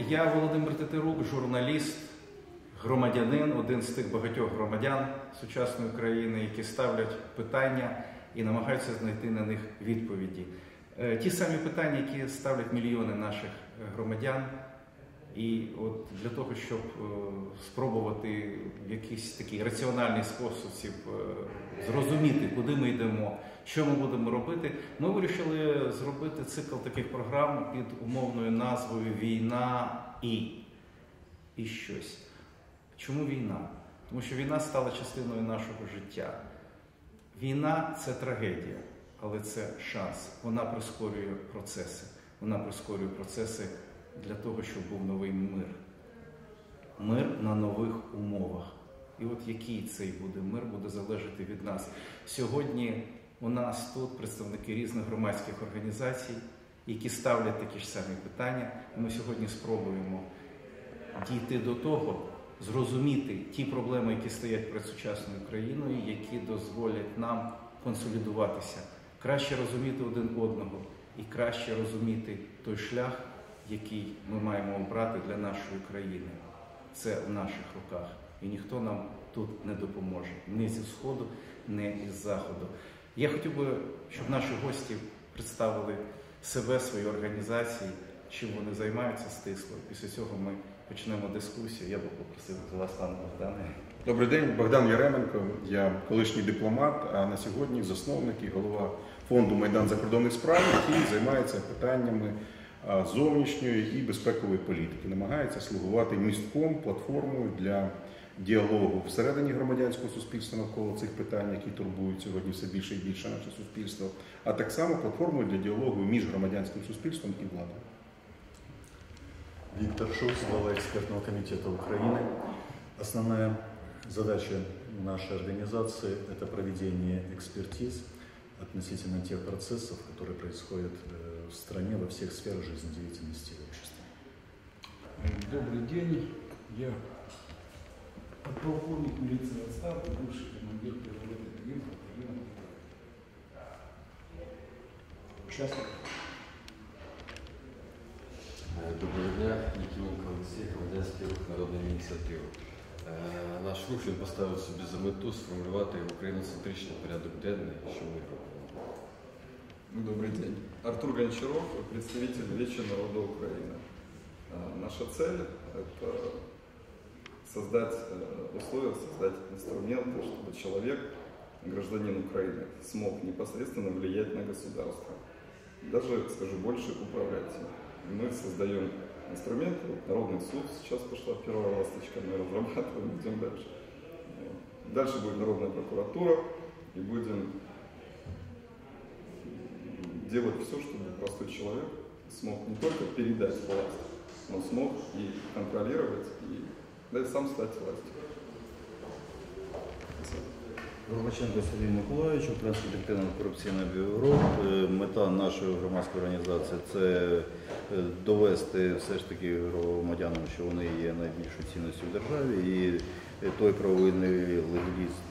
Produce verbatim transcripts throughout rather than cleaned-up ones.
Я Володимир Тетерук, журналіст, громадянин, один з тих багатьох громадян сучасної країни, які ставлять питання і намагаються знайти на них відповіді. Ті самі питання, які ставлять мільйони наших громадян. І от для того, щоб спробувати в якийсь такий раціональний спосіб зрозуміти, куди ми йдемо, що ми будемо робити, ми вирішили зробити цикл таких програм під умовною назвою «Війна і…» і щось. Чому війна? Тому що війна стала частиною нашого життя. Війна – це трагедія, але це шанс. Вона прискорює процеси. Вона прискорює процеси для того, щоб був новий мир. Мир на нових умовах. І от який цей буде мир, буде залежати від нас. Сьогодні у нас тут представники різних громадських організацій, які ставлять такі ж самі питання. І ми сьогодні спробуємо дійти до того, зрозуміти ті проблеми, які стоять перед сучасною країною, які дозволять нам консолідуватися, краще розуміти один одного і краще розуміти той шлях, який ми маємо обрати для нашої країни. Це в наших руках. І ніхто нам тут не допоможе. Ні зі Сходу, ні із Заходу. Я хотів би, щоб наші гості представили себе, свої організації, чим вони займаються стисло. Після цього ми почнемо дискусію. Я би попросив за вас, пане Богдане. Добрий день, Богдан Яременко. Я колишній дипломат, а на сьогодні засновник і голова фонду «Майдан закордонних справ», який займається питаннями зовнішньої і безпекової політики. Намагається слугувати містком, платформою для діалогу всередині громадянського суспільства навколо цих питань, які турбують сьогодні все більше і більше наше суспільство, а так само платформою для діалогу між громадянським суспільством і владою. Виктор Шуц, глава экспертного комитета Украины. Основная задача нашей организации – это проведение экспертиз относительно тех процессов, которые происходят в стране во всех сферах жизнедеятельности общества. Добрый день. Я подполковник милиции в отставке, бывший командир первого батальона батальона. Участник. Доброго дня, Якименко Олексій, громадянський рух «Народна ініціатива». Наш рух він поставив собі за мету сформулювати україноцентричний порядок денний, що ми робимо. Добрый день. Артур Гончаров, представитель Вечи народа Украины. Наша цель – это создать условия, создать инструменты, чтобы человек, гражданин Украины, смог непосредственно влиять на государство. Даже, скажу больше, управлять им. Мы создаем инструменты. Вот Народный суд сейчас пошла первая ласточка, мы разрабатываем, идем дальше. Дальше будет Народная прокуратура, и будем делать все, чтобы простой человек смог не только передать власть, но смог и контролировать, и, да, и сам стать властью. Горбаченко Сергій Миколаївич, Українське детективно-корупційне бюро. Мета нашої громадської організації – це довести все ж таки громадянам, що вони є найбільшою цінністю в державі, і той правовий нелегалізм,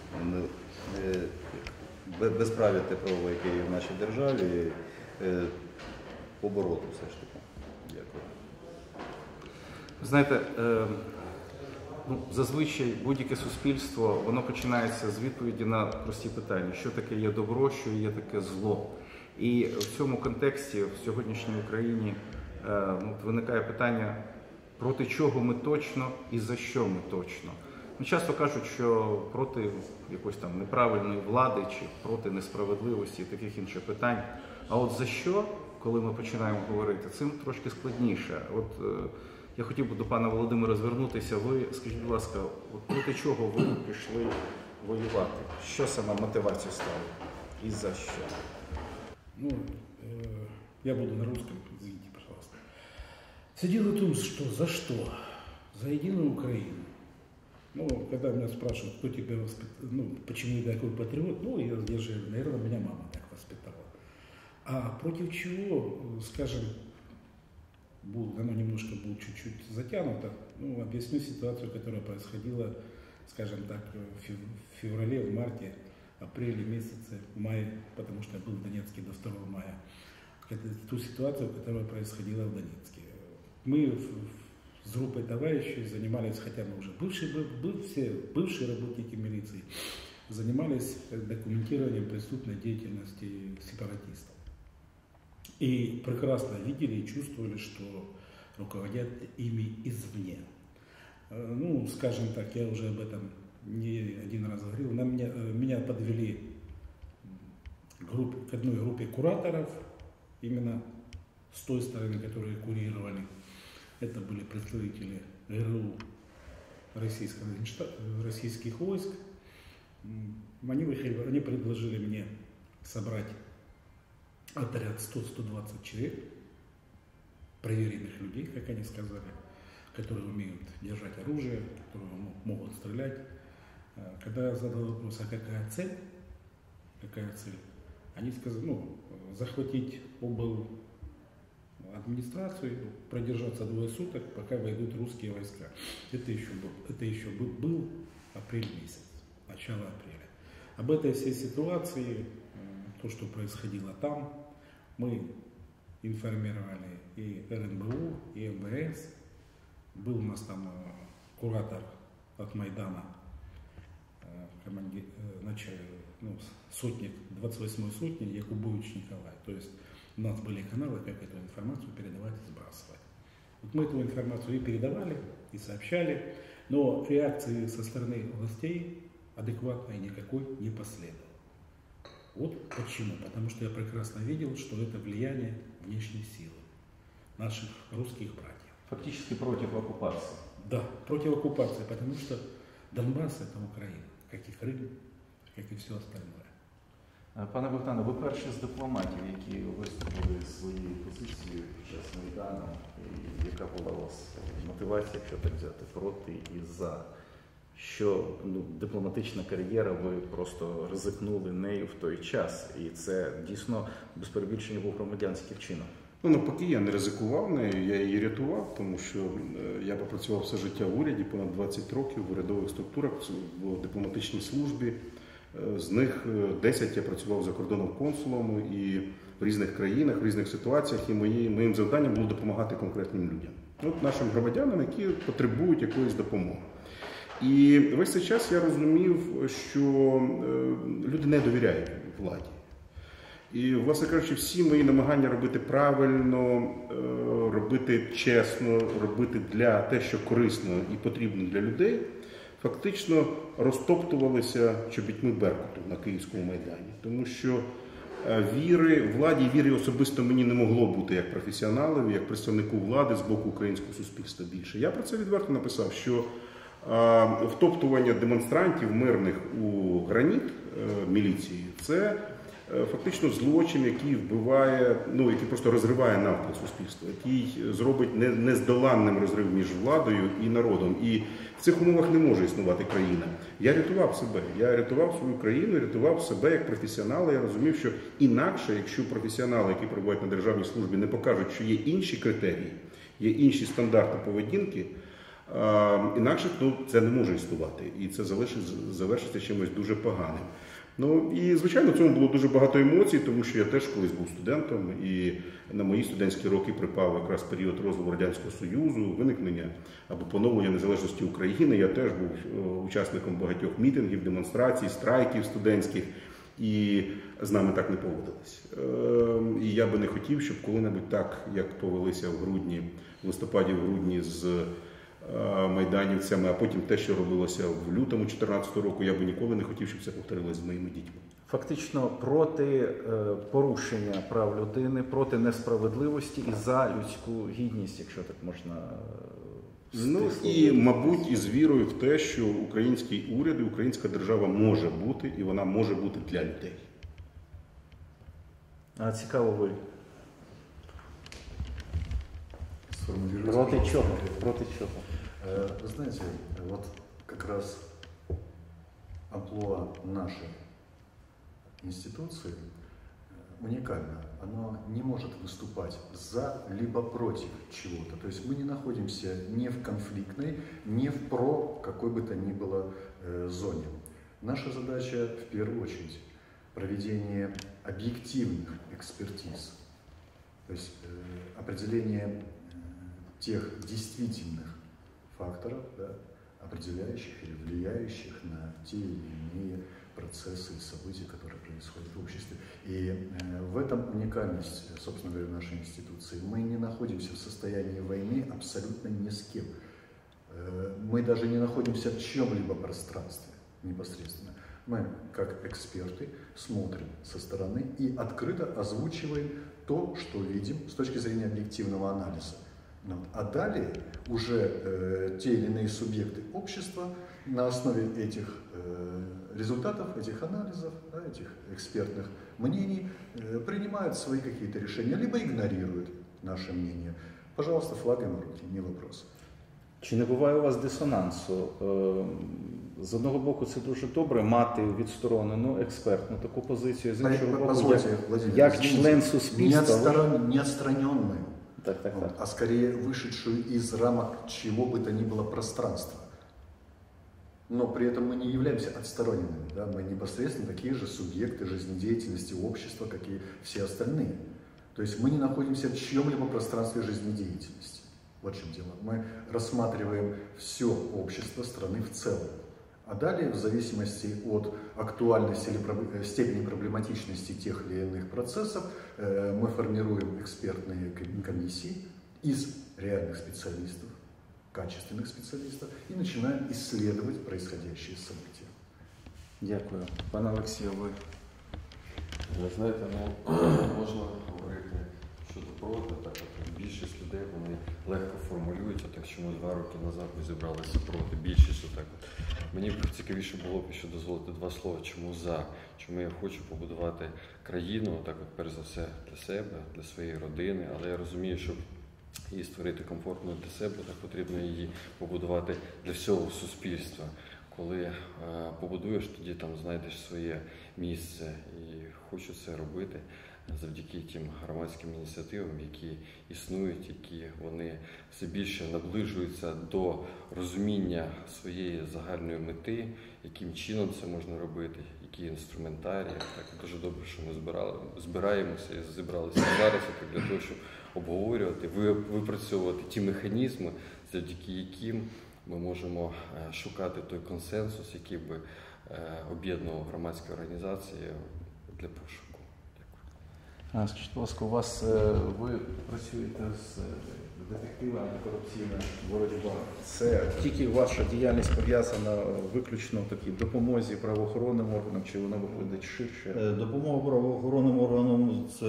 безправ'я те право, яке є в нашій державі, побороти все ж таки. Дякую. Знаєте, ну, зазвичай будь-яке суспільство, воно починається з відповіді на прості питання, що таке є добро, що є таке зло. І в цьому контексті в сьогоднішній Україні ну, виникає питання, проти чого ми точно і за що ми точно. Ну, часто кажуть, що проти якоїсь там неправильної влади чи проти несправедливості і таких інших питань. А от за що, коли ми починаємо говорити, цим трошки складніше. От я хотів би до пана Володимира звернутися. Ви, скажіть, будь ласка, от проти чого ви пішли воювати? Що саме мотивацією стало? І за що? Ну, э, я буду на русском, извините, пожалуйста. Все дело в том, что за что? За единую Украину. Ну, когда меня спрашивают, кто тебя воспитал, ну, почему я такой патриот, ну, я, я же, наверное, меня мама так воспитала. А против чего, скажем, был, оно немножко было чуть-чуть затянуто, ну, объясню ситуацию, которая происходила, скажем так, в феврале, в марте, апреле месяце, в мае, потому что я был в Донецке до второго мая. Это ту ситуацию, которая происходила в Донецке. Мы с группой товарищей занимались, хотя мы уже бывшие, был, все бывшие работники милиции, занимались документированием преступной деятельности сепаратистов. И прекрасно видели и чувствовали, что руководят ими извне. Ну, скажем так, я уже об этом не один раз говорил, на меня, меня подвели групп, к одной группе кураторов, именно с той стороны, которые курировали. Это были представители ГРУ российского, российских войск. Они, они предложили мне собрать отряд сто — сто двадцать человек, проверенных людей, как они сказали, которые умеют держать оружие, которые могут стрелять. Когда я задал вопрос, а какая цель, какая цель, они сказали, ну, захватить обл. Администрацию, продержаться двое суток, пока войдут русские войска. Это еще был, это еще был, был апрель месяц, начало апреля. Об этой всей ситуации, то, что происходило там, мы информировали и эр эн бэ у, и эм вэ эс. Был у нас там куратор от Майдана, командир, начальник, ну, сотник двадцать восьмой сотни Якубович Николай. То есть у нас были каналы, как эту информацию передавать и сбрасывать. Вот мы эту информацию и передавали, и сообщали, но реакции со стороны властей адекватной никакой не последовало. Вот почему. Потому что я прекрасно видел, что это влияние внешней силы наших русских братьев. Фактически против оккупации. Да, против оккупации, потому что Донбасс – это Украина, как и Крым, как и все остальное. Пане Богдане, ви перші з дипломатів, які виступили свої позиції під час Майдану, і яка була у вас мотивація, якщо так взяти, проти і за? Що ну, дипломатична кар'єра, ви просто ризикнули нею в той час, і це дійсно без перебільшення був громадянський вчинок. Ну, навпаки, я не ризикував нею, я її рятував, тому що я попрацював все життя в уряді, понад двадцять років в урядових структурах, в дипломатичній службі. З них десять я працював за кордоном консулом і в різних країнах, в різних ситуаціях, і мої, моїм завданням було допомагати конкретним людям. От нашим громадянам, які потребують якоїсь допомоги. І весь цей час я розумів, що люди не довіряють владі. І, власне кажучи, всі мої намагання робити правильно, робити чесно, робити для те, що корисно і потрібно для людей, фактично розтоптувалися чобітьми Беркуту на Київському Майдані. Тому що віри владі, віри особисто мені не могло бути як професіоналові, як представнику влади з боку українського суспільства більше. Я про це відверто написав, що втоптування демонстрантів мирних у граніт міліції – це фактично злочин, який вбиває, ну, який просто розриває навпіл суспільства, який зробить нездоланним розрив між владою і народом. І в цих умовах не може існувати країна. Я рятував себе, я рятував свою країну, рятував себе як професіонал. Я розумів, що інакше, якщо професіонали, які перебувають на державній службі, не покажуть, що є інші критерії, є інші стандарти поведінки, інакше то це не може існувати. І це завершиться чимось дуже поганим. Ну і, звичайно, в цьому було дуже багато емоцій, тому що я теж колись був студентом, і на мої студентські роки припав якраз період розвалу Радянського Союзу, виникнення або поновлення незалежності України. Я теж був учасником багатьох мітингів, демонстрацій, страйків студентських, і з нами так не поводились. І я би не хотів, щоб коли-небудь так, як повелися в грудні, в листопаді, в грудні з майданівцями, а потім те, що робилося в лютому дві тисячі чотирнадцятого року, я би ніколи не хотів, щоб це повторилось з моїми дітьми. Фактично проти е, порушення прав людини, проти несправедливості і за людську гідність, якщо так можна Ну і, мабуть, із вірою в те, що український уряд і українська держава може бути, і вона може бути для людей. А цікаво ви. Сформулируйте. Проти чого? Проти чого? Вы знаете, вот как раз амплуа нашей институции уникально. Оно не может выступать за либо против чего-то. То есть мы не находимся ни в конфликтной, ни в про какой бы то ни было э, зоне. Наша задача в первую очередь проведение объективных экспертиз, то есть э, определение э, тех действительных факторов, да, определяющих или влияющих на те или иные процессы и события, которые происходят в обществе. И э, в этом уникальность, собственно говоря, нашей институции. Мы не находимся в состоянии войны абсолютно ни с кем. Э, мы даже не находимся в чьем-либо пространстве непосредственно. Мы, как эксперты, смотрим со стороны и открыто озвучиваем то, что видим с точки зрения объективного анализа. Вот. А далее уже э, те или иные субъекты общества на основе этих э, результатов, этих анализов, да, этих экспертных мнений э, принимают свои какие-то решения, либо игнорируют наше мнение. Пожалуйста, флагом в руки, не вопрос. Чи не буває у вас дисонансу? З одного боку, це дуже добре мати відсторонену експертну таку позицію, з іншого боку, як, як член суспільства. Не отстраненную, так, так, так. а скорее вышедшую из рамок чего бы то ни было пространства. Но при этом мы не являемся отстороненными, да? Мы непосредственно такие же субъекты жизнедеятельности общества, как и все остальные. То есть мы не находимся в чьем-либо пространстве жизнедеятельности. Вот в чем дело. Мы рассматриваем все общество страны в целом. А далее, в зависимости от актуальности или степени проблематичности тех или иных процессов, мы формируем экспертные комиссии из реальных специалистов, качественных специалистов, и начинаем исследовать происходящие события. Дякую. Пане Олексію, ви? Ви знаєте, ну, можна говорити щодо проти, так от більшість людей, вони легко формулюються, так що ми два роки назад ми зібралися проти, більшість отак от. Мені б цікавіше було б, що дозволити два слова, чому за, чому я хочу побудувати країну, так от перш за все для себе, для своєї родини, але я розумію, що її створити комфортно для себе, так потрібно її побудувати для всього суспільства. Коли е, побудуєш, тоді там знайдеш своє місце, і хочу це робити завдяки тим громадським ініціативам, які існують, які вони все більше наближуються до розуміння своєї загальної мети, яким чином це можна робити, які інструментарії. Так дуже добре, що ми збирали, збираємося і зібралися зараз так, для того, щоб обговорювати, випрацьовувати ті механізми, завдяки яким ми можемо шукати той консенсус, який би об'єднував громадські організації для пошуку. А, скажіть, будь ласка, у вас, ви працюєте з детективами, антикорупційна боротьба. Це тільки ваша діяльність пов'язана виключно в такій допомозі правоохоронним органам, чи вона виходить ширше? Допомога правоохоронним органам – це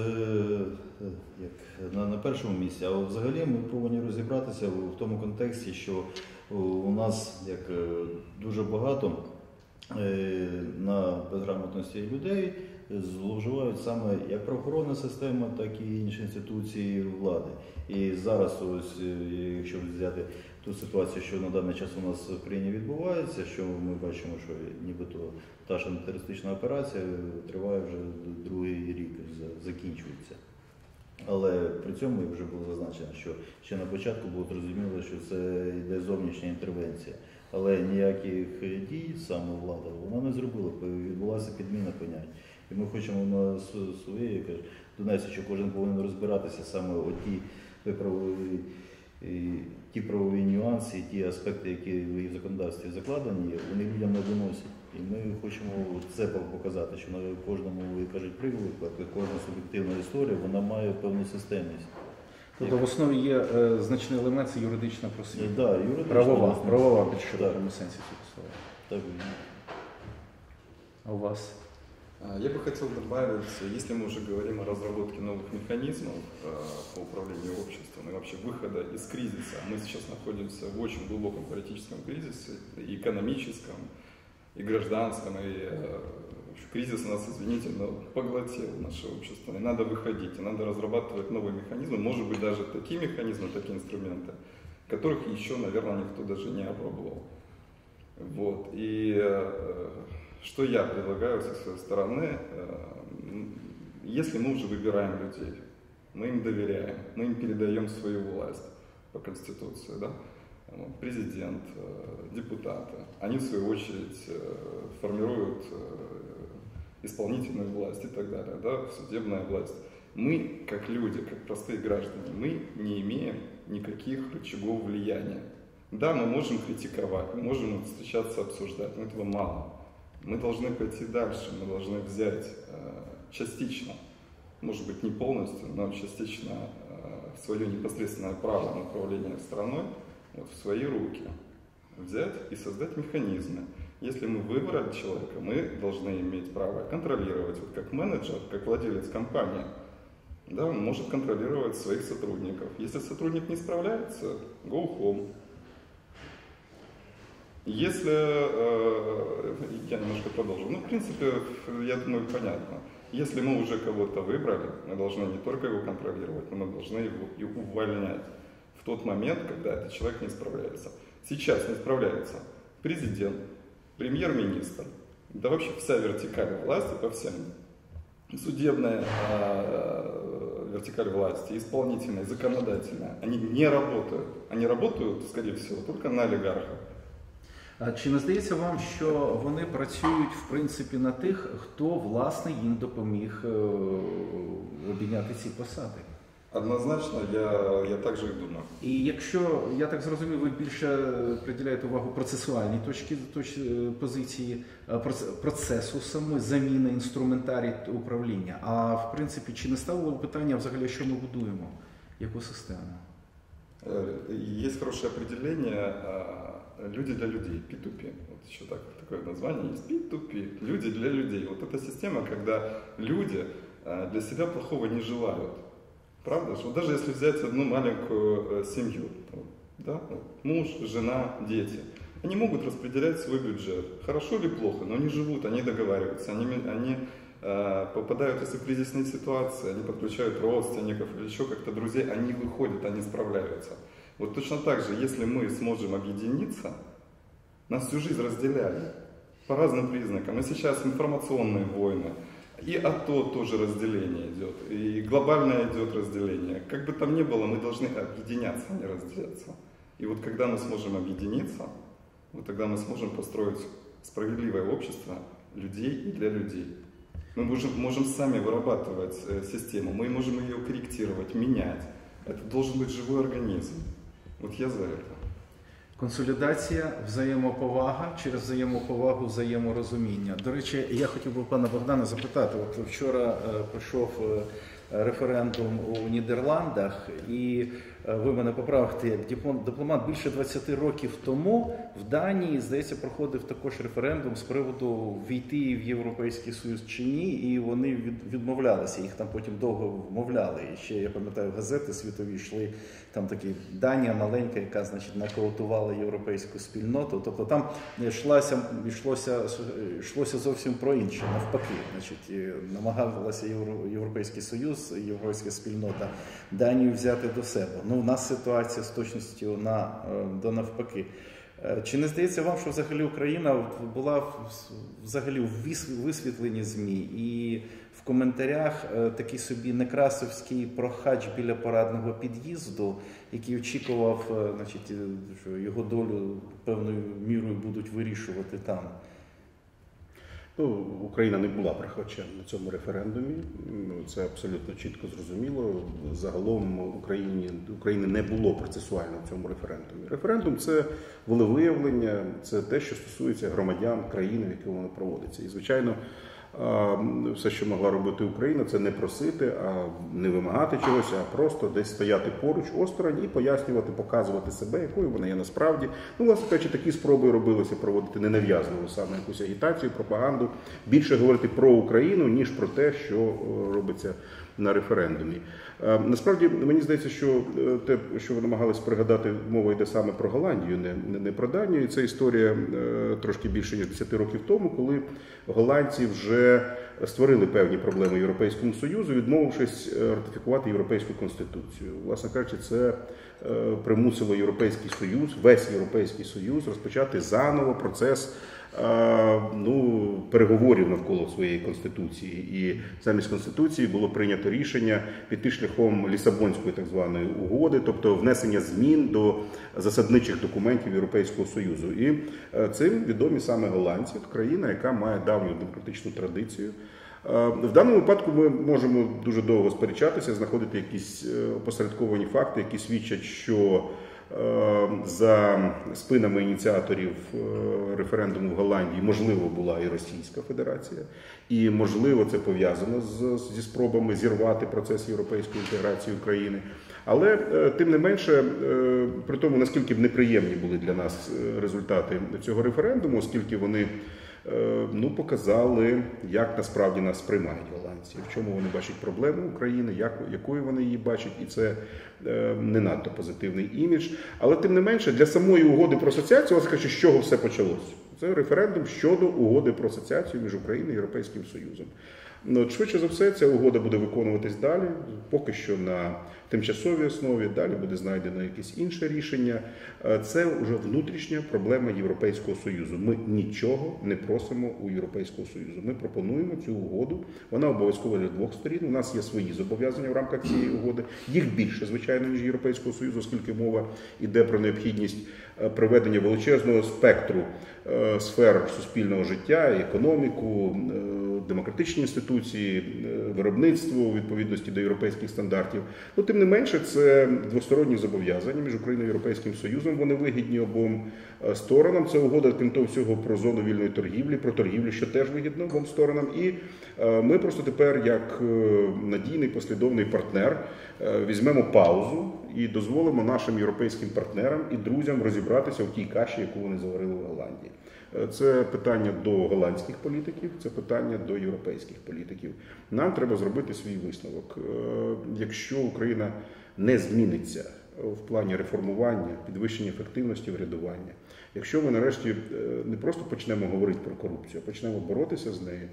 як на, на першому місці, а взагалі ми повинні розібратися в тому контексті, що у нас як дуже багато на безграмотності людей зловживають саме як правоохоронна система, так і інші інституції влади. І зараз, ось, якщо взяти ту ситуацію, що на даний час у нас в країні відбувається, що ми бачимо, що нібито та ж антитерористична операція триває вже другий рік, закінчується. Але при цьому вже було зазначено, що ще на початку було зрозуміло, що це йде зовнішня інтервенція. Але ніяких дій саме влада вона не зробила, відбулася підміна понять. І ми хочемо на своєї донести, що кожен повинен розбиратися саме о ті правові, ті правові нюанси, і ті аспекти, які в законодавстві закладені, вони людям не доносять. І ми хочемо це показати, що на кожному, як кажуть, приводу, кожна суб'єктивна історія, вона має певну системність. Тобто в основі є е, значний елемент – це юридична просвіта. Да, юридична правова, просвіта. правова під широкому сенсі цього слова. Так. А у вас? Я бы хотел добавить, если мы уже говорим о разработке новых механизмов по управлению обществом и вообще выхода из кризиса, мы сейчас находимся в очень глубоком политическом кризисе, и экономическом, и гражданском, и кризис нас, извините, но поглотил наше общество. И надо выходить, и надо разрабатывать новые механизмы, может быть, даже такие механизмы, такие инструменты, которых еще, наверное, никто даже не опробовал. Вот. И что я предлагаю со своей стороны, если мы уже выбираем людей, мы им доверяем, мы им передаем свою власть по Конституции, да? Президент, депутаты, они в свою очередь формируют исполнительную власть и так далее, да? Судебная власть. Мы, как люди, как простые граждане, мы не имеем никаких рычагов влияния Да, мы можем критиковать, мы можем встречаться, обсуждать, но этого мало. Мы должны пойти дальше, мы должны взять э, частично, может быть не полностью, но частично э, свое непосредственное право на управление страной вот, в свои руки. Взять и создать механизмы. Если мы выбрали человека, мы должны иметь право контролировать, вот как менеджер, как владелец компании. Да, он может контролировать своих сотрудников. Если сотрудник не справляется, go home. Если, э, я немножко продолжу, ну, в принципе, я думаю, понятно. Если мы уже кого-то выбрали, мы должны не только его контролировать, но мы должны его и увольнять в тот момент, когда этот человек не справляется. Сейчас не справляется президент, премьер-министр, да вообще вся вертикаль власти по всем. Судебная э, вертикаль власти, исполнительная, законодательная, они не работают. Они работают, скорее всего, только на олігархах. А чи не здається вам, що вони працюють, в принципі, на тих, хто, власне, їм допоміг обійняти ці посади? Однозначно, я, я так же і думаю. І якщо, я так зрозумів, ви більше приділяєте увагу процесуальній точці, точці позиції, процесу саме, заміни, інструментарій управління. А в принципі, чи не ставило питання взагалі, що ми будуємо, яку систему? Есть хорошее определение «люди для людей», пи ту пи. Вот еще так, такое название есть, пи ту пи, «люди для людей». Вот эта система, когда люди для себя плохого не желают. Правда? Что даже если взять одну маленькую семью, да, муж, жена, дети, они могут распределять свой бюджет. Хорошо или плохо, но они живут, они договариваются, они, они э, попадают, если в кризисные ситуации, они подключают родственников или еще как-то друзей, они выходят, они справляются. Вот точно так же, если мы сможем объединиться, нас всю жизнь разделяли по разным признакам. И сейчас информационные войны, и АТО тоже разделение идет, и глобальное идет разделение. Как бы там ни было, мы должны объединяться, а не разделяться. И вот когда мы сможем объединиться, вот тогда мы сможем построить справедливое общество людей и для людей. Мы можем, можем сами вырабатывать систему, мы можем ее корректировать, менять. Это должен быть живой организм. Вот я за это. Консолідація, взаємоповага, через взаємоповагу, взаєморозуміння. До речі, я хотів би пана Богдана запитати, от вчора е, пройшов е, референдум у Нідерландах, і е, ви мене поправите, як дипломат, більше двадцяти років тому в Данії, здається, проходив також референдум з приводу війти в Європейський Союз чи ні, і вони від, відмовлялися, їх там потім довго вмовляли. І ще, я пам'ятаю, газети світові йшли, там такі Данія маленька, яка, значить, нокаутувала європейську спільноту. Тобто там йшлося, йшлося, йшлося зовсім про інше, навпаки. Значить, намагалася Європейський Союз, європейська спільнота Данію взяти до себе. Ну, у нас ситуація з точністю на, до навпаки. Чи не здається вам, що взагалі Україна була взагалі у висвітленні ЗМІ і в коментарях такий собі некрасовський прохач біля парадного під'їзду, який очікував, значить, що його долю певною мірою будуть вирішувати там? Ну, Україна не була прохачем на цьому референдумі, це абсолютно чітко зрозуміло. Загалом Україні, України не було процесуально в цьому референдумі. Референдум – це волевиявлення, це те, що стосується громадян країни, в якій воно проводиться. І, звичайно, все, що могла робити Україна, це не просити, а не вимагати чогось, а просто десь стояти поруч, осторонь і пояснювати, показувати себе, якою вона є насправді. Ну, власне кажучи, такі спроби робилися проводити ненав'язливо саме якусь агітацію, пропаганду, більше говорити про Україну, ніж про те, що робиться на референдумі. Насправді, мені здається, що те, що ви намагались пригадати, мова йде саме про Голландію, не, не, не про Данію. І це історія трошки більше, ніж десять років тому, коли голландці вже створили певні проблеми Європейському Союзу, відмовившись ратифікувати Європейську Конституцію. Власне кажучи, це примусило Європейський Союз, весь Європейський Союз розпочати заново процес ну, переговорів навколо своєї Конституції. І замість Конституції було прийнято рішення піти шляхом Лісабонської так званої угоди, тобто внесення змін до засадничих документів Європейського Союзу. І цим відомі саме голландці, країна, яка має давню демократичну традицію. В даному випадку ми можемо дуже довго сперечатися, знаходити якісь опосередковані факти, які свідчать, що За спинами ініціаторів референдуму в Голландії, можливо, була і Російська Федерація, і, можливо, це пов'язано з, зі спробами зірвати процес європейської інтеграції України. Але, тим не менше, при тому, наскільки б неприємні були для нас результати цього референдуму, оскільки вони ну, показали, як насправді нас сприймають голландці, в чому вони бачать проблему України, як, якою вони її бачать, і це е, не надто позитивний імідж. Але тим не менше, для самої угоди про асоціацію, я скажу, з чого все почалося. Це референдум щодо угоди про асоціацію між Україною і Європейським Союзом. Ну, швидше за все, ця угода буде виконуватись далі, поки що на тимчасовій основі, далі буде знайдено якесь інше рішення. Це вже внутрішня проблема Європейського Союзу. Ми нічого не просимо у Європейського Союзу. Ми пропонуємо цю угоду, вона обов'язкова для двох сторін. У нас є свої зобов'язання в рамках цієї угоди. Їх більше, звичайно, ніж Європейського Союзу, оскільки мова йде про необхідність приведення величезного спектру сфер суспільного життя, економіку, демократичні інституції, виробництво у відповідності до європейських стандартів. Ну, тим не менше, це двосторонні зобов'язання між Україною і Європейським Союзом. Вони вигідні обом сторонам. Це угода, крім того всього, про зону вільної торгівлі, про торгівлю, що теж вигідно обом сторонам. І ми просто тепер, як надійний послідовний партнер, візьмемо паузу і дозволимо нашим європейським партнерам і друзям розібратися в тій каші, яку вони заварили в Голландії. Це питання до голландських політиків, це питання до європейських політиків. Нам треба зробити свій висновок. Якщо Україна не зміниться в плані реформування, підвищення ефективності врядування, якщо ми нарешті не просто почнемо говорити про корупцію, а почнемо боротися з нею,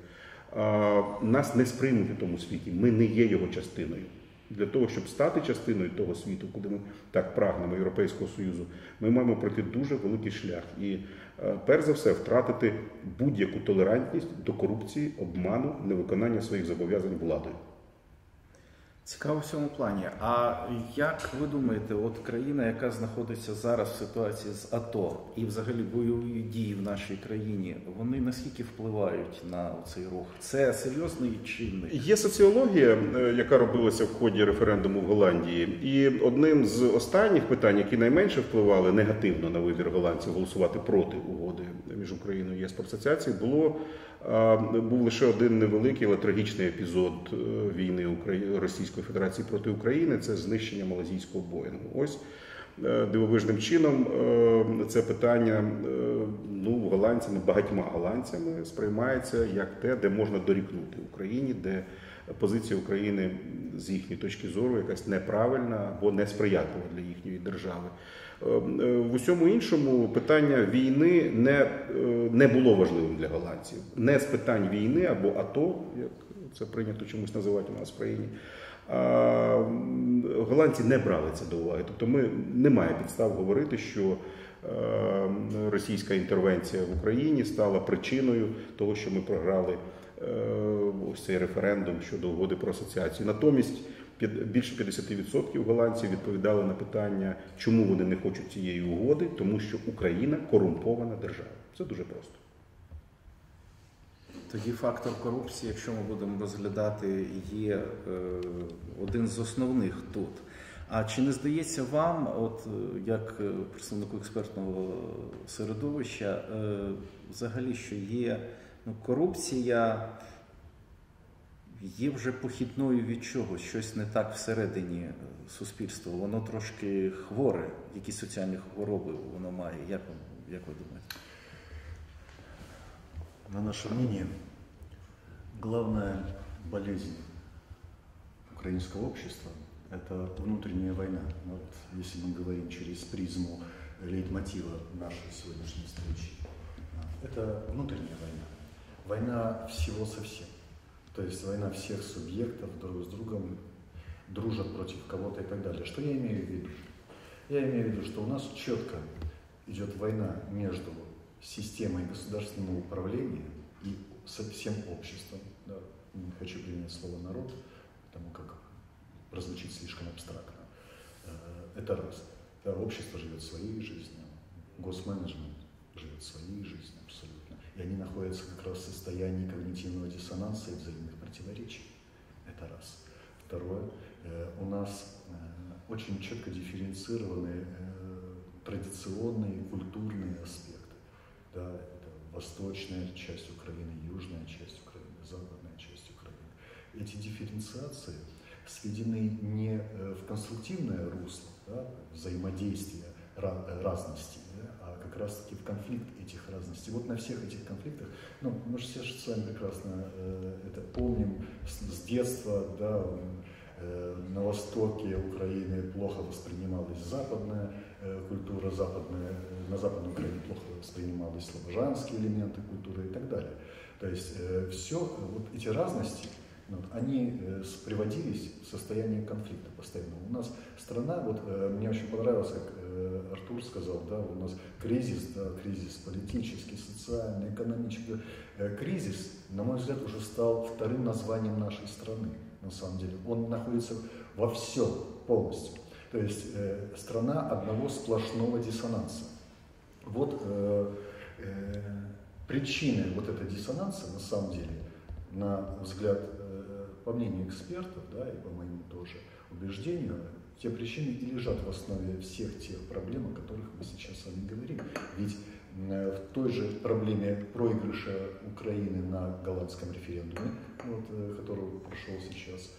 нас не сприймуть у тому світі, ми не є його частиною. Для того, щоб стати частиною того світу, куди ми так прагнемо, Європейського Союзу, ми маємо пройти дуже великий шлях і, перш за все, втратити будь-яку толерантність до корупції, обману, невиконання своїх зобов'язань владою. Цікаво в цьому плані. А як ви думаєте, от країна, яка знаходиться зараз в ситуації з АТО і взагалі бойові дії в нашій країні, вони наскільки впливають на цей рух? Це серйозний чинник? Є соціологія, яка робилася в ході референдуму в Голландії. І одним з останніх питань, які найменше впливали негативно на вибір голландців голосувати проти угоди між Україною і ЄС про асоціацію, було був лише один невеликий, але трагічний епізод війни Російської Федерації проти України – це знищення малайзійського Боїнгу. Ось дивовижним чином це питання ну, голландцями, багатьма голландцями сприймається як те, де можна дорікнути Україні, де позиція України з їхньої точки зору якась неправильна або несприятлива для їхньої держави. В усьому іншому питання війни не, не було важливим для голландців. Не з питань війни або АТО, як це прийнято чомусь називати у нас в країні, а голландці не брали це до уваги. Тобто ми, немає підстав говорити, що російська інтервенція в Україні стала причиною того, що ми програли ось цей референдум щодо угоди про асоціацію. Натомість більше п'ятдесят відсотків голландців відповідали на питання, чому вони не хочуть цієї угоди, тому що Україна корумпована держава. Це дуже просто. Тоді фактор корупції, якщо ми будемо розглядати, є е, один з основних тут. А чи не здається вам, от як представнику експертного середовища, е, взагалі, що є ну, корупція, є вже похідною від чогось, щось не так всередині суспільства, воно трошки хворе, якісь соціальні хвороби воно має. Як, як ви думаєте? На наше мнение, главная болезнь украинского общества – это внутренняя война. Вот, если мы говорим через призму лейтмотива нашей сегодняшней встречи, это внутренняя война. Война всего со всем. То есть война всех субъектов друг с другом, дружат против кого-то и так далее. Что я имею в виду? Я имею в виду, что у нас четко идет война между системой государственного управления и со всем обществом. Да. Не хочу применять слово «народ», потому как прозвучит слишком абстрактно. Это раз. Это общество живет своей жизнью, госменеджмент живет своей жизнью абсолютно. И они находятся как раз в состоянии когнитивного диссонанса и взаимных противоречий. Это раз. Второе. У нас очень четко дифференцированы традиционные культурные аспекты. Да, это восточная часть Украины, южная часть Украины, западная часть Украины. Эти дифференциации сведены не в конструктивное русло, да, взаимодействия разностей, да, а как раз-таки в конфликт этих разностей. Вот на всех этих конфликтах, ну, мы же все с вами прекрасно э, это помним с, с детства, да, э, на востоке Украины плохо воспринималась западная э, культура, западная, э, на западной Украине плохо воспринимались слобожанские элементы культуры и так далее. То есть э, все, вот эти разности, вот, они э, приводились в состояние конфликта постоянно. У нас страна, вот э, мне очень понравилось, как э, Артур сказал, да, у нас кризис, да, кризис политический, социальный, экономический. Э, кризис, на мой взгляд, уже стал вторым названием нашей страны, на самом деле. Он находится во всем полностью. То есть э, страна одного сплошного диссонанса. Вот э, э, причины вот этой диссонанса, на самом деле, на взгляд, по мнению экспертов, да, и по моему тоже убеждению, те причины и лежат в основе всех тех проблем, о которых мы сейчас с вами говорим. Ведь в той же проблеме проигрыша Украины на голландском референдуме, вот, который прошел сейчас,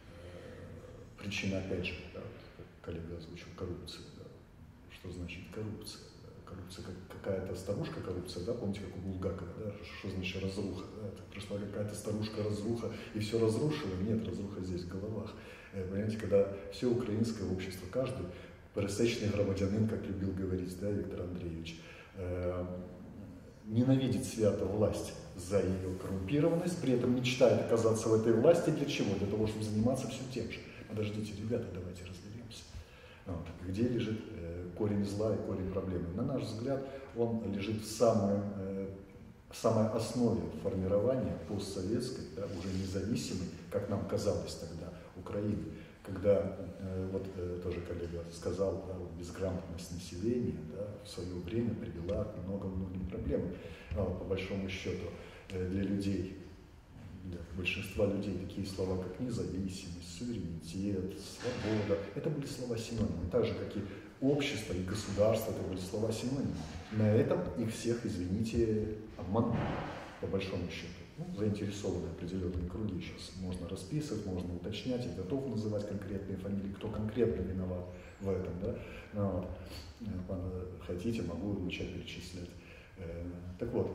причина, опять же, да, как коллега озвучил, коррупция. Да. Что значит коррупция? Коррупция, как какая-то старушка коррупция, да, помните, как у Булгакова, да, что значит разруха, да, пришла какая-то старушка разруха и все разрушила, нет, разруха здесь в головах. Понимаете, когда все украинское общество, каждый пересечный громадянин, как любил говорить, да, Виктор Андреевич, э, ненавидит свято власть за ее коррумпированность, при этом мечтает оказаться в этой власти для чего? Для того, чтобы заниматься все тем же. Подождите, ребята, давайте разберемся. Вот. Где лежит э, корень зла и корень проблемы? На наш взгляд, он лежит в самой, э, в самой основе формирования постсоветской, да, уже независимой, как нам казалось тогда, Украины. Когда, э, вот э, тоже коллега сказал, да, безграмотность населения, да, в свое время привела к многим-многим проблемам. Но, по большому счету, э, для людей, для большинства людей такие слова, как независимость, суверенитет, свобода, это были слова синонимы, так же, как и общество, и государство, это были слова синонимы. На этом их всех, извините, обманули, по большому счету. Ну, заинтересованные определенные круги сейчас можно расписывать, можно уточнять, я готов называть конкретные фамилии, кто конкретно виноват в этом, да. Но, хотите, могу начать перечислять. Так вот,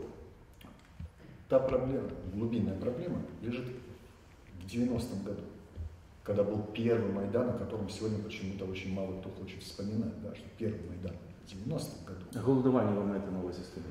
та проблема, глубинная проблема лежит в девяностом году, когда был первый Майдан, о котором сегодня почему-то очень мало кто хочет вспоминать, да, что первый Майдан в девяностом году. Голодування вам это на увазі стоїть?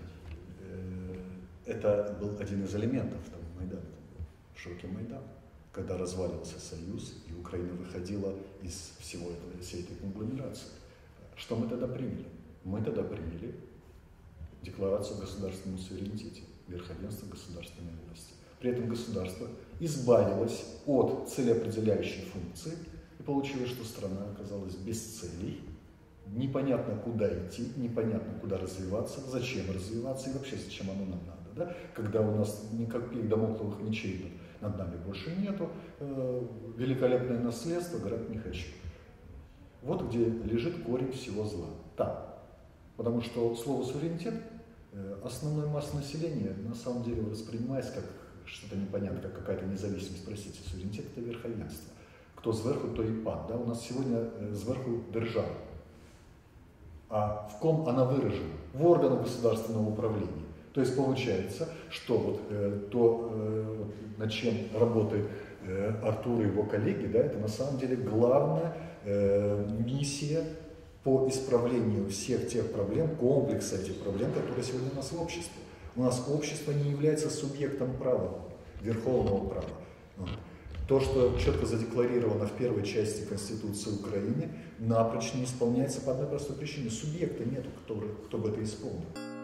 Это был один из элементов того Майдана, широкий Майдан, когда разваливался Союз, и Украина выходила из всего этого, всей этой конгломерации. Что мы тогда приняли? Мы тогда приняли декларацию о государственном суверенитете, верховенства государственной власти. При этом государство избавилось от целеопределяющей функции, и получилось, что страна оказалась без целей, непонятно куда идти, непонятно куда развиваться, зачем развиваться и вообще зачем оно нам надо. Да? Когда у нас никаких дамокловых мечей над нами больше нету, э, великолепное наследство, говорят, не хочу. Вот где лежит корень всего зла. Там. Потому что слово суверенитет э, основной массы населения на самом деле воспринимается как что-то непонятное, как какая-то независимость. Простите, суверенитет – это верховенство. Кто сверху, то и пан. Да? У нас сегодня э, сверху держава. А в ком она выражена? В органах государственного управления. То есть получается, что вот э, то, э, над чем работает э, Артур и его коллеги, да, это на самом деле главная э, миссия по исправлению всех тех проблем, комплекса этих проблем, которые сегодня у нас в обществе. У нас общество не является субъектом права, верховного права. То, что четко задекларировано в первой части Конституции Украины, напрочь не исполняется по одной простой причине. Субъекта нету, кто, кто бы это исполнил.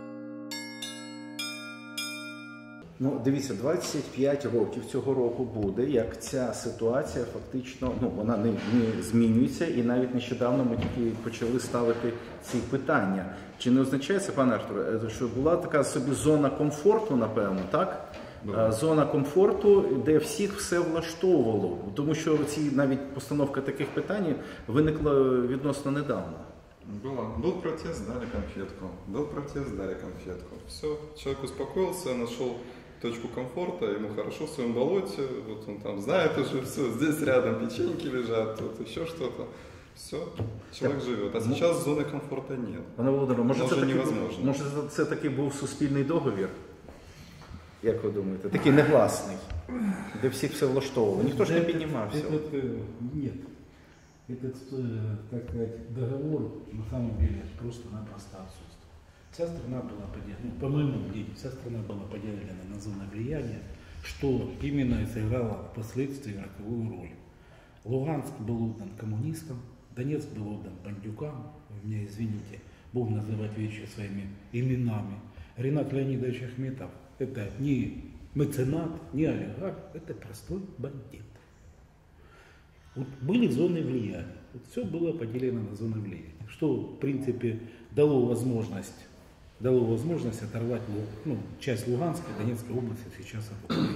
Ну, дивіться, двадцять п'ять років цього року буде, як ця ситуація фактично, ну, вона не, не змінюється, і навіть нещодавно ми тільки почали ставити ці питання. Чи не означає це, пане Артуре, що була така собі зона комфорту, напевно, так? Да. Зона комфорту, де всіх все влаштовувало, тому що ці навіть постановка таких питань виникла відносно недавно. Было. Был протест, дали конфетку. Был протест, дали конфетку. Все. Человек успокоился, нашел точку комфорта, ему хорошо в своем болоте, вот он там знает уже все, здесь рядом печеньки лежат, тут еще что-то. Все, человек живет. А сейчас зони комфорту нет. Пане Володимире, може, Може це таки, невозможно. може це таки був суспільний договір? Як ви думаєте? Такий негласний, де всіх все влаштовувало. Ніхто ж не піднімався. Этот, э, нет. Этот, э, так сказать, договор на самом деле просто-напросто отсутствует. Вся страна была поделена, ну, по моему мнению, вся страна была поделена на зоны влияния, что именно и сыграло впоследствии роковую роль. Луганск был отдан коммунистам, Донецк был отдан бандюкам, вы меня извините, будем называть вещи своими именами. Ринат Леонидович Ахметов – это не меценат, не олигарх, это простой бандит. Вот были зоны влияния, вот все было поделено на зоны влияния, что в принципе дало возможность, дало возможность оторвать ну, часть Луганской, Донецкой области сейчас от Украины.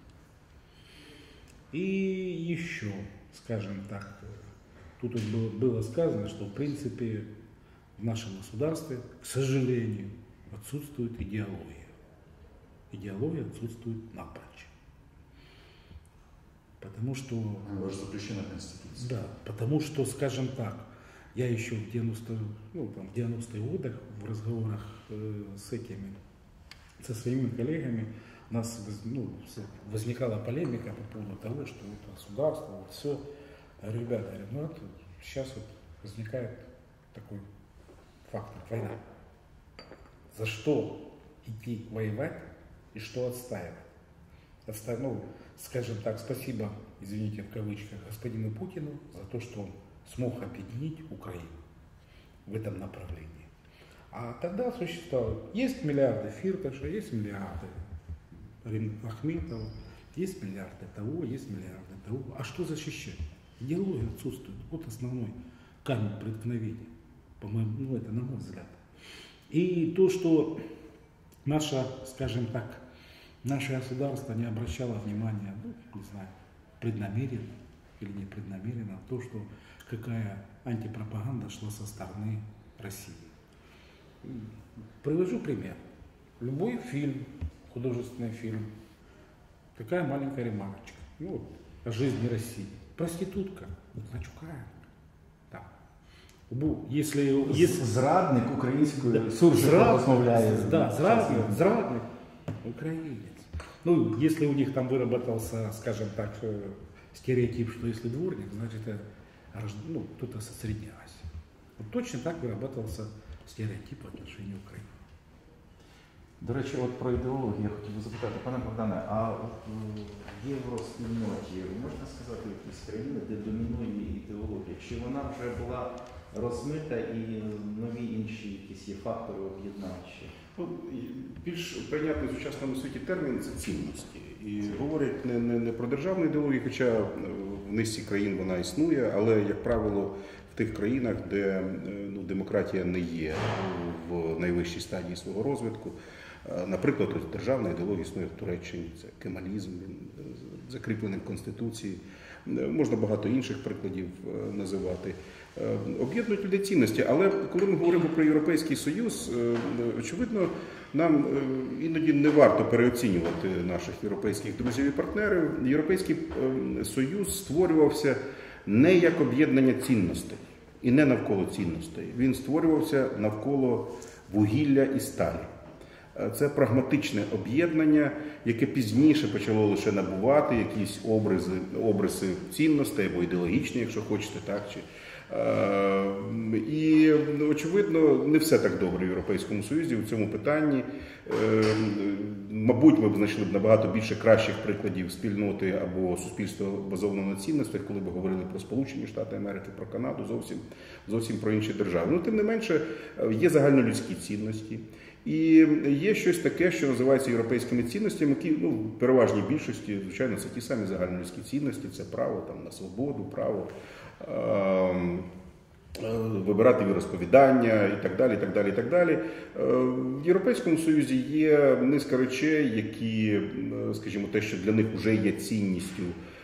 И еще, скажем так, тут было, было сказано, что в принципе в нашем государстве, к сожалению, отсутствует идеология. Идеология отсутствует напрочь. Потому что... Она даже запрещена Конституцией. Да, потому что, скажем так, я еще в девяностых, ну, там, в девяностых годах в разговорах э, с этими, со своими коллегами, у нас ну, возникала полемика по поводу того, что вот государство, вот все. Ребята говорят, ну вот сейчас вот возникает такой фактор, война. За что идти воевать и что отстаивать? Отстаивать, ну, скажем так, спасибо, извините, в кавычках, господину Путину за то, что он смог объединить Украину в этом направлении. А тогда существовало, есть миллиарды Фирташа, есть миллиарды Ахметова, есть миллиарды того, есть миллиарды того. А что защищать? Идеология отсутствует. Вот основной камень преткновения, по-моему, ну это на мой взгляд. И то, что наше, скажем так, наше государство не обращало внимания, ну, не знаю, преднамеренно или непреднамеренно, на то, что какая антипропаганда шла со стороны России. Привожу пример. Любой фильм, художественный фильм, такая маленькая ремарочка, ну, вот, о жизни России. Проститутка, Гнатюка. Так. Если, если... Зрадник української Да, суржик зрад- розмовляє. Да, зрадник, зрадник, украинец. Ну, если у них там выработался, скажем так, э, стереотип, что если дворник, значит, это рож- ну, кто-то со Средней Азии. Вот точно так вырабатывался стереотип в отношении Украины. До речі, от про ідеологію я хотів би запитати, пане Богдане, а от в євроспільноті можна сказати якісь країни, де домінує ідеологія? Чи вона вже була розмита і нові інші якісь є фактори об'єднавчі? Ну, більш прийнятний в сучасному світі термін – це цінності. І говорять не, не, не про державну ідеологію, хоча в низці країн вона існує, але, як правило, в тих країнах, де ну, демократія не є в найвищій стадії свого розвитку. Наприклад, ось державна ідеологія існує в Туреччині, це кемалізм, він закріплений в Конституції. Можна багато інших прикладів називати. Об'єднують людей цінності, але коли ми говоримо про Європейський Союз, очевидно, нам іноді не варто переоцінювати наших європейських друзів і партнерів. Європейський Союз створювався не як об'єднання цінностей і не навколо цінностей. Він створювався навколо вугілля і сталі. Це прагматичне об'єднання, яке пізніше почало лише набувати якісь образи, обриси цінностей або ідеологічні, якщо хочете, так чи. І, очевидно, не все так добре в Європейському Союзі у цьому питанні. Мабуть, ми б знайшли б набагато більше кращих прикладів спільноти або суспільства базовано на цінностях, коли б говорили про Сполучені Штати Америки, про Канаду, зовсім, зовсім про інші держави. Ну, тим не менше, є загальнолюдські цінності. І є щось таке, що називається європейськими цінностями, які ну, в переважній більшості, звичайно, це ті самі загальнолюдські цінності, це право там, на свободу, право е- вибирати віросповідання і так далі, і так далі, і так далі. В Європейському Союзі є низка речей, які, скажімо, те, що для них вже є цінністю,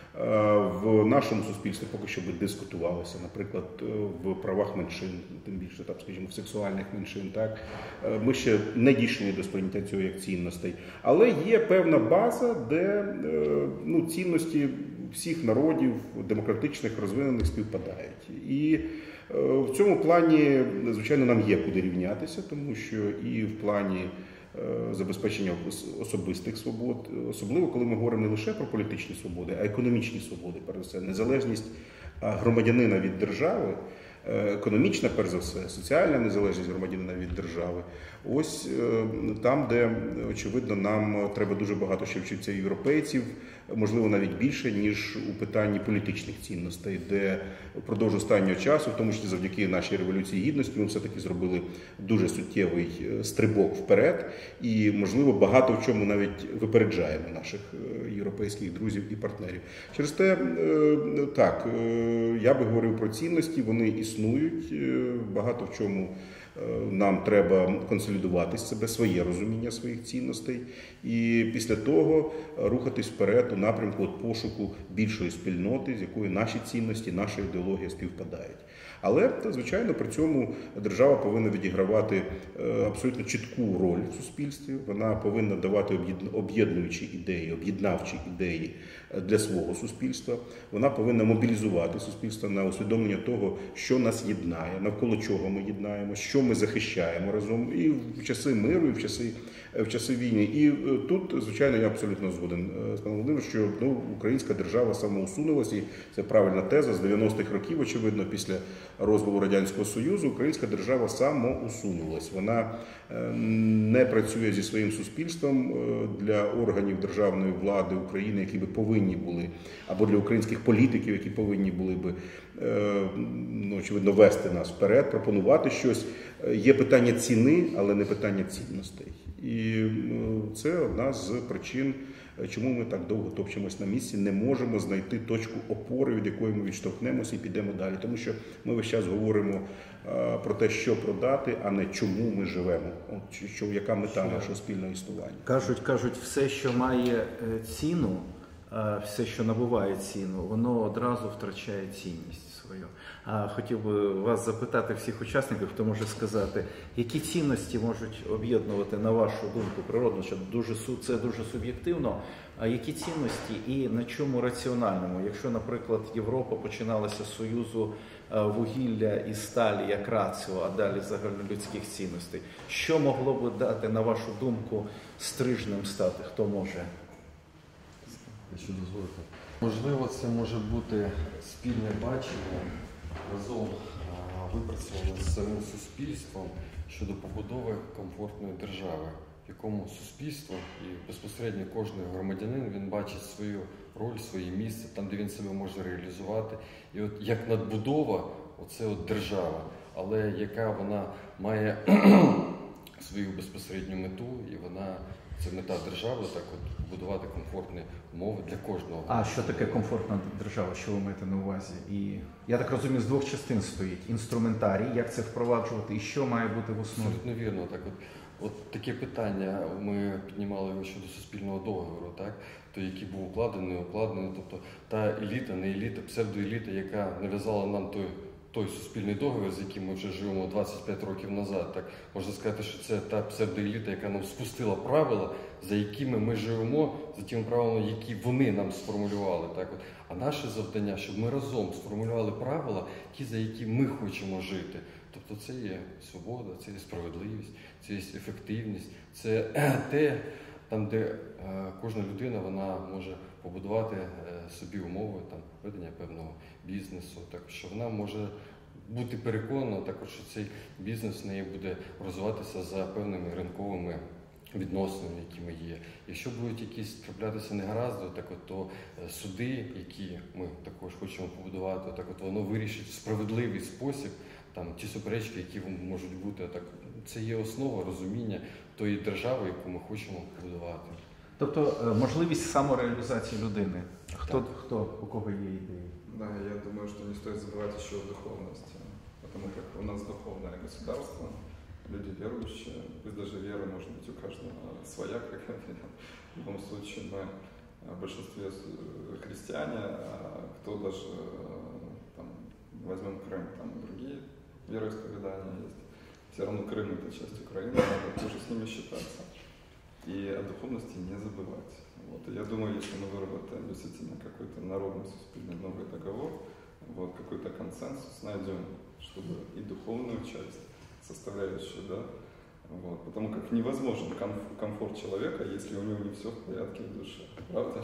В нашому суспільстві поки що би дискутувалося, наприклад, в правах меншин, тим більше, там, скажімо, в сексуальних меншин. Так? Ми ще не дійшли до сприйняття цього як цінностей. Але є певна база, де ну, цінності всіх народів, демократичних, розвинених співпадають. І в цьому плані, звичайно, нам є куди рівнятися, тому що і в плані забезпечення особистих свобод, особливо коли ми говоримо не лише про політичні свободи, а економічні свободи, перш за все, незалежність громадянина від держави, економічна, перш за все, соціальна незалежність громадянина від держави. Ось там, де, очевидно, нам треба дуже багато ще вчитися європейців, можливо, навіть більше, ніж у питанні політичних цінностей, де впродовж останнього часу, в тому числі завдяки нашій Революції Гідності, ми все-таки зробили дуже суттєвий стрибок вперед і, можливо, багато в чому навіть випереджаємо наших європейських друзів і партнерів. Через те, так, я би говорив про цінності, вони існують, багато в чому нам треба консолідувати себе, своє розуміння своїх цінностей і після того рухатись вперед у напрямку от пошуку більшої спільноти, з якою наші цінності, наша ідеологія співпадають. Але, звичайно, при цьому держава повинна відігравати абсолютно чітку роль в суспільстві, вона повинна давати об'єднуючі ідеї, об'єднавчі ідеї для свого суспільства, вона повинна мобілізувати суспільство на усвідомлення того, що нас єднає, навколо чого ми єднаємо, що ми захищаємо разом і в часи миру, і в часи, в часи війни. І тут, звичайно, я абсолютно згоден з паном Володимиром, що ну, українська держава самоусунулася, і це правильна теза, з дев'яностих років, очевидно, після розвалу Радянського Союзу, українська держава самоусунулась. Вона не працює зі своїм суспільством для органів державної влади України, які би повинні були, або для українських політиків, які повинні були би, ну, очевидно, вести нас вперед, пропонувати щось. Є питання ціни, але не питання цінностей. І це одна з причин, чому ми так довго топчемось на місці, не можемо знайти точку опори, від якої ми відштовхнемося і підемо далі. Тому що ми весь час говоримо про те, що продати, а не чому ми живемо, От, що, яка мета нашого спільного існування. Кажуть, кажуть, все, що має ціну, все, що набуває ціну, воно одразу втрачає цінність свою. А хотів би вас запитати всіх учасників, хто може сказати, які цінності можуть об'єднувати, на вашу думку, природно, що дуже, це дуже суб'єктивно, а які цінності і на чому раціональному? Якщо, наприклад, Європа починалася з союзу вугілля і сталі як раціо, а далі загальнолюдських цінностей, що могло би дати, на вашу думку, стрижнем стати? Хто може? Якщо дозволите. Можливо, це може бути спільне бачення, разом випрацьоване з самим суспільством щодо побудови комфортної держави, в якому суспільство і безпосередньо кожен громадянин, він бачить свою роль, своє місце, там, де він себе може реалізувати. І от як надбудова, оце от держава, але яка вона має свою безпосередню мету, і вона, це мета держави, так от будувати комфортні умови для кожного. А що таке комфортна держава, що ви маєте на увазі? І я так розумію, з двох частин стоїть. Інструментарій, як це впроваджувати, і що має бути в основі? Абсолютно вірно. Так от, от таке питання, ми піднімали його щодо суспільного договору, так? То, який був укладений, укладений, тобто та еліта, не еліта, псевдоеліта, яка нав'язала нам той той суспільний договір, з яким ми вже живемо двадцять п'ять років назад. Так можна сказати, що це та псевдоеліта, яка нам спустила правила, за якими ми живемо, за тими правилами, які вони нам сформулювали. Так от. А наше завдання, щоб ми разом сформулювали правила, ті, за які ми хочемо жити. Тобто це є свобода, це є справедливість, це є ефективність, це те, там, де е, кожна людина вона може побудувати е, собі умови там, ведення певного бізнесу, так що вона може бути переконана, також, що цей бізнес в неї буде розвиватися за певними ринковими відносинами, якими є. Якщо будуть якісь траплятися негаразди, так от, то е, суди, які ми також хочемо побудувати, так от воно вирішить в справедливий спосіб там ті суперечки, які можуть бути, так це є основа розуміння тої держави, яку ми хочемо будувати. Тобто можливість самореалізації людини. Хто, хто, у кого є ідеї? Да, я думаю, что не стоит забывать еще о духовности, потому как у нас духовное государство, люди верующие, пусть даже вера может быть у каждого своя какая-то, в любом случае мы в большинстве христиане, а кто даже, там, возьмем Крым, там другие вероисповедания есть. Все равно Крым это часть Украины, надо тоже с ними считаться. И о духовности не забывать. Вот. И я думаю, если мы выработаем действительно какой-то народный суспільний новый договор, вот, какой-то консенсус найдем, чтобы и духовную часть, составляющую, да, вот, потому как невозможен комф- комфорт человека, если у него не все в порядке в душе. Правда?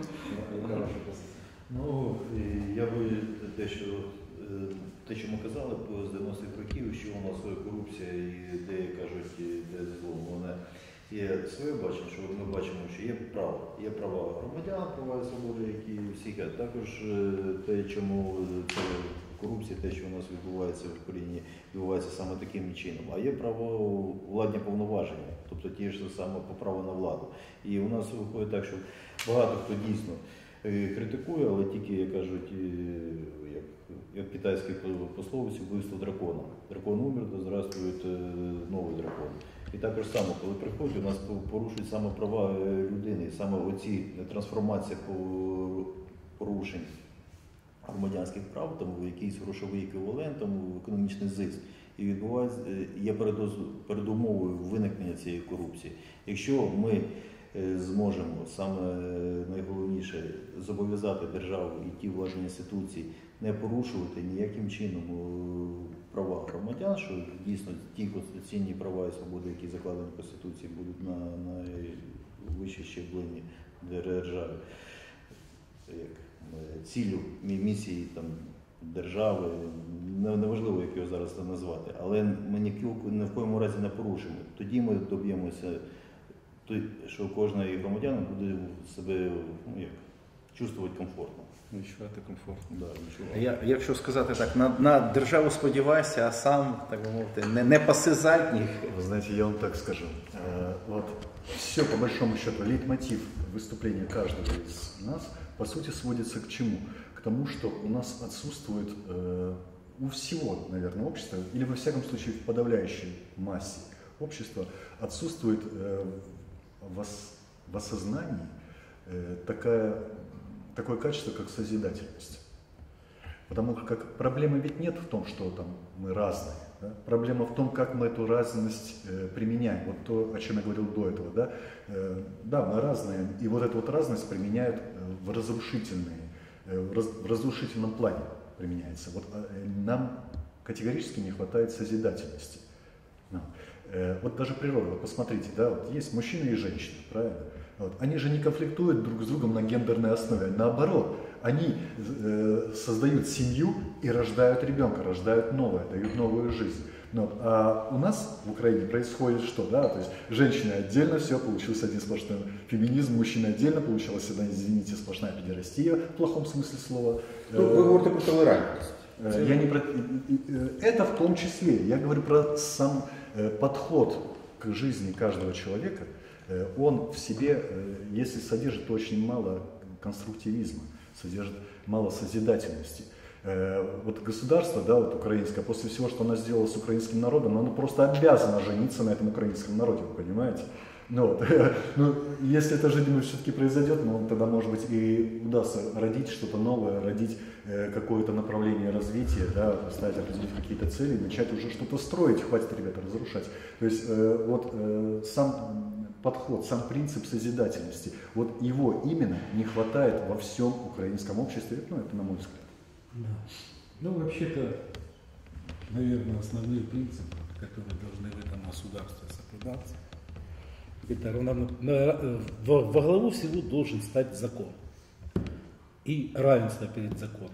Ну, і я би те, що те, що ми казали з дев'яностих років, що у нас корупція і де кажуть, де зло, вона є своє бачення, що ми бачимо, що є право, є права громадян, права і свободи, які всі, а також те, чому це корупція, те, що у нас відбувається в країні, відбувається саме таким чином. А є право владні повноваження, тобто ті ж саме право на владу. І у нас виходить так, що багато хто дійсно критикує, але тільки, як кажуть, як, як китайські пословиці, вбивство дракона. Дракон умер, то здравствує новий дракон. І також само, коли приходять, у нас порушують саме права людини, саме оці трансформації порушень громадянських прав, там якийсь грошовий еквівалент, там економічний зиск. І відбувається, є передумовою виникнення цієї корупції. Якщо ми зможемо, саме найголовніше, зобов'язати державу і ті владні інституції не порушувати ніяким чином права громадян, що дійсно ті конституційні права і свободи, які закладені в Конституції, будуть на, на вищій щебленні держави, як цілю місії там, держави, неважливо, як його зараз назвати, але ми ні в коєму разі не порушимо. Тоді ми доб'ємося, що кожен громадянин буде себе ну, як, чувствувати комфортно. Відчувати комфортно. Да, Я, якщо сказати так, на, на державу сподівайся, а сам, так би мовити, не, не паси задніх. Вы знаете, я вам так скажу. Вот все, по большому счету, лейтмотив выступления каждого из нас, по сути, сводится к чему? К тому, что у нас отсутствует э, у всего, наверное, общества, или во всяком случае в подавляющей массе общества, отсутствует э, в, ос, в осознании э, такая, такое качество, как созидательность. Потому как проблемы ведь нет в том, что там мы разные. Да? Проблема в том, как мы эту разность э, применяем. Вот то, о чем я говорил до этого. Да, э, да мы разные, и вот эту вот разность применяют э, в разрушительные, э, в, раз, в разрушительном плане применяется. Вот э, нам категорически не хватает созидательности. No. Э, вот даже природа, вот посмотрите, да, вот есть мужчина и женщина, правильно? Вот. Они же не конфликтуют друг с другом на гендерной основе, наоборот, они э, создают семью и рождают ребенка, рождают новое, дают новую жизнь. Вот. А у нас в Украине происходит что, да, то есть женщины отдельно, все, получился один сплошной феминизм, мужчина отдельно, получилась одна, извините, сплошная педерастия в плохом смысле слова. Ну, вы говорите про толерантность. Я не про... Это в том числе, я говорю про сам подход к жизни каждого человека. Он в себе, если содержит очень мало конструктивизма, содержит мало созидательности. Вот государство, да, вот украинское, после всего, что оно сделало с украинским народом, оно просто обязано жениться на этом украинском народе, вы понимаете? Ну, вот. Ну, если эта жизнь все-таки произойдет, ну, тогда, может быть, и удастся родить что-то новое, родить э, какое-то направление развития, да, поставить определить какие-то цели, начать уже что-то строить, хватит, ребята, разрушать. То есть э, вот э, сам подход, сам принцип созидательности, вот его именно не хватает во всем украинском обществе, ну, это на мой взгляд. Да. Ну, вообще-то, наверное, основные принципы, которые должны в этом государстве соблюдаться, это равно, на, во, во главу всего должен стать закон и равенство перед законом.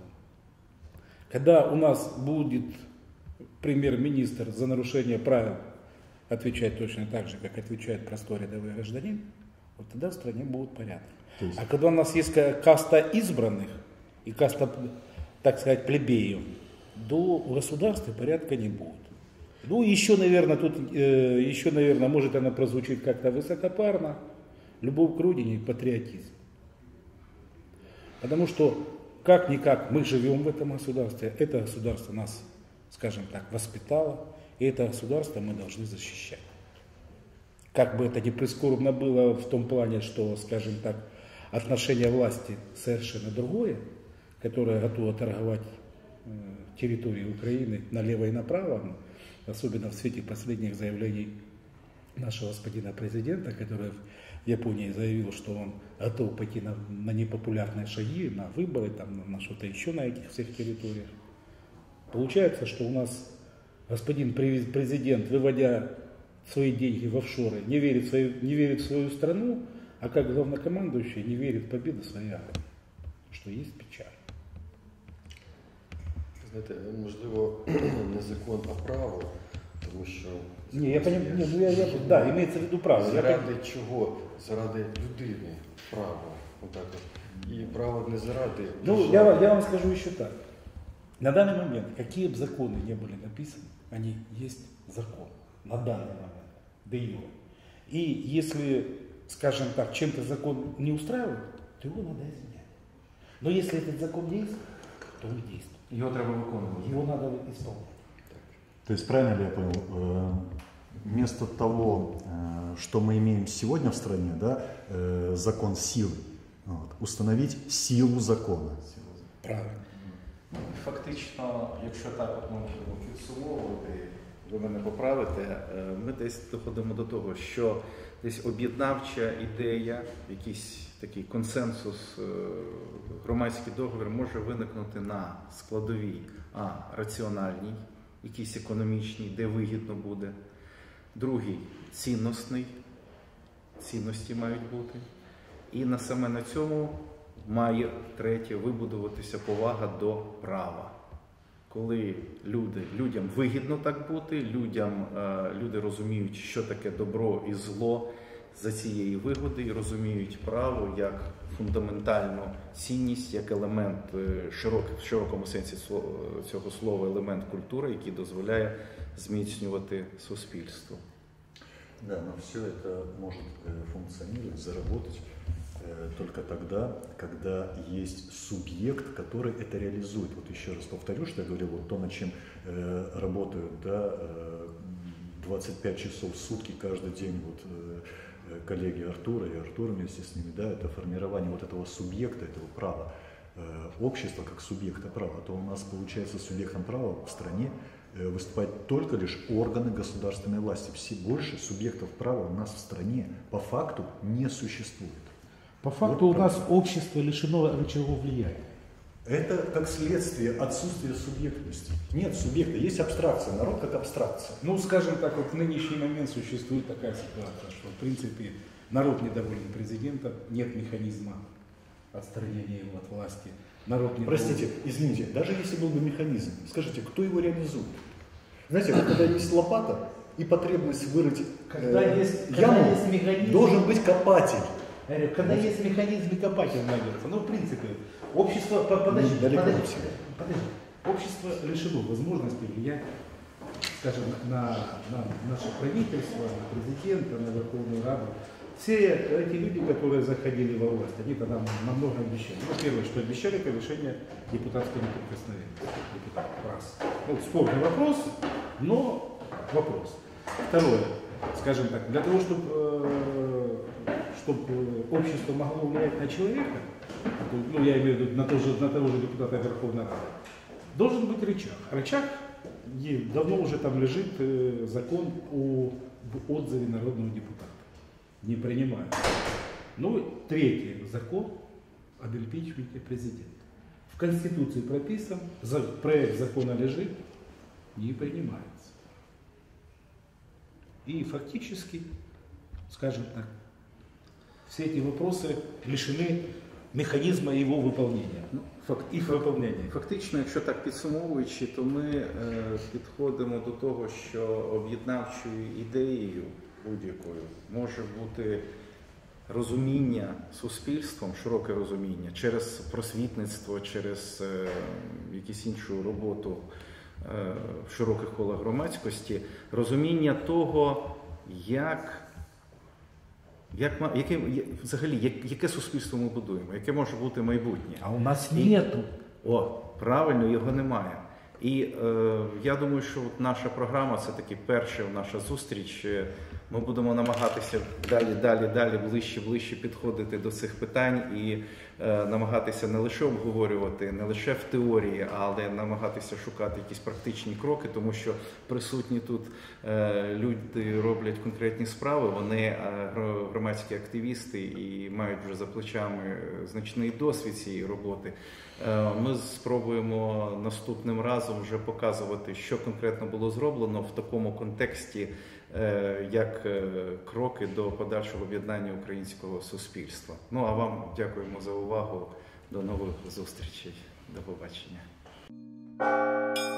Когда у нас будет премьер-министр за нарушение правил отвечать точно так же, как отвечает простой рядовой гражданин, вот тогда в стране будет порядок. Есть... А когда у нас есть каста избранных и каста, так сказать, плебеев, то у государства порядка не будет. Ну, еще, наверное, тут, э, еще, наверное, может она прозвучит как-то высокопарно. Любовь к родине и патриотизм. Потому что, как-никак, мы живем в этом государстве. Это государство нас, скажем так, воспитало. И это государство мы должны защищать. Как бы это ни прискорбно было в том плане, что, скажем так, отношение власти совершенно другое, которое готово торговать территорией Украины налево и направо, особенно в свете последних заявлений нашего господина президента, который в Японии заявил, что он готов пойти на, на непопулярные шаги, на выборы, там, на, на что-то еще на этих всех территориях. Получается, что у нас господин президент, выводя свои деньги в офшоры, не верит в свою, не верит в свою страну, а как главнокомандующий не верит в победу своей армии, что есть печаль. Знаєте, можливо, не закон, а право, тому що... Ні, я понимаю, ні, ну я, я, да, имеется в виду право. Заради я... чого? Заради людини право. Отак от. І право не заради... Ну, я, я вам скажу еще так. На данный момент, какие бы законы не были написаны, они есть закон. На данный момент. Да и И если, скажем так, чем-то закон не устраивает, то его надо изменять. Но если этот закон действует, то он действует. Его треба виконувати. Его надо исполнять. То есть, правильно ли я понял, вместо того, что мы имеем сегодня в стране, да, закон силы, вот, установить силу закона? Правильно. Фактично, якщо так от можемо підсумовувати, ви мене поправите, ми десь доходимо до того, що десь об'єднавча ідея, якийсь такий консенсус, громадський договір може виникнути на складовій, а раціональній, якийсь економічний, де вигідно буде. Другий – цінностний, цінності мають бути. І на саме на цьому має, третє, вибудуватися повага до права. Коли люди, людям вигідно так бути, людям, люди розуміють, що таке добро і зло за цієї вигоди, і розуміють право як фундаментальну цінність, як елемент, широк, в широкому сенсі цього слова, елемент культури, який дозволяє зміцнювати суспільство. Да, но все это может функционировать, заработать только тогда, когда есть субъект, который это реализует. Вот еще раз повторю, что я говорил, вот то, над чем э, работают, да, э, двадцать пять часов в сутки каждый день вот, э, коллеги Артура и Артур вместе с ними, да, это формирование вот этого субъекта, этого права, э, общества как субъекта права. А то у нас получается субъектом права в стране э, выступают только лишь органы государственной власти. Все больше субъектов права у нас в стране по факту не существует. По факту вот у нас общество лишено рычагов влияния. Это как следствие отсутствия субъектности. Нет субъекта, есть абстракция, народ как абстракция. Ну, скажем так, вот в нынешний момент существует такая ситуация, что, в принципе, народ недоволен президентом, нет механизма отстранения его от власти. Народ недоволен... Простите, извините, даже если был бы механизм, скажите, кто его реализует? Знаете, вот когда есть лопата и потребность вырыть когда э, есть, яму, когда есть механизм... должен быть копатель. Когда вот. Есть механизм копатель найдется, ну, в принципе, общество, подожди, подожди, подожди, общество лишено возможности влиять, скажем, на, на наше правительство, на президента, на Верховную Раду. Все эти люди, которые заходили во власть, они тогда намного обещали. Ну, первое, что обещали, повышение депутатской неприкосновенности. Депутат, раз. Ну, спорный вопрос, но вопрос. Второе, скажем так, для того, чтобы чтобы общество могло влиять на человека, ну, я имею в виду на, то же, на того же депутата Верховной Рады, должен быть рычаг. Рычаг, давно уже там лежит э, закон о отзыве народного депутата. Не принимают. Ну, третий закон об импичменте президента. В Конституции прописан, проект закона лежит, не принимается. И фактически, скажем так, все эти вопросы лишены механізму його виконання. Ну, факт, їх виконання. Фактично, якщо так підсумовуючи, то ми е, підходимо до того, що об'єднавчою ідеєю будь-якою може бути розуміння суспільством, широке розуміння, через просвітництво, через е, якусь іншу роботу е, в широких колах громадськості, розуміння того, як Як, яке, взагалі, як, яке суспільство ми будуємо, яке може бути майбутнє? А у нас І, нету. О, правильно, його немає. І е, я думаю, що от наша програма – це таки перша наша зустріч Ми будемо намагатися далі, далі, далі, ближче, ближче підходити до цих питань і е, намагатися не лише обговорювати, не лише в теорії, але намагатися шукати якісь практичні кроки, тому що присутні тут е, люди роблять конкретні справи, вони е, громадські активісти і мають вже за плечами значний досвід цієї роботи. Е, ми спробуємо наступним разом вже показувати, що конкретно було зроблено в такому контексті, як кроки до подальшого об'єднання українського суспільства. Ну а вам дякуємо за увагу. До нових зустрічей. До побачення.